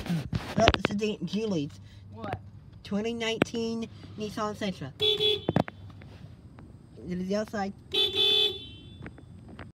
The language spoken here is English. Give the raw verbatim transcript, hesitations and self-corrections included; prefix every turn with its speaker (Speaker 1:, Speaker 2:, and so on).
Speaker 1: Oh, this is the Julie's.
Speaker 2: What?
Speaker 1: twenty nineteen Nissan Sentra. It is the outside.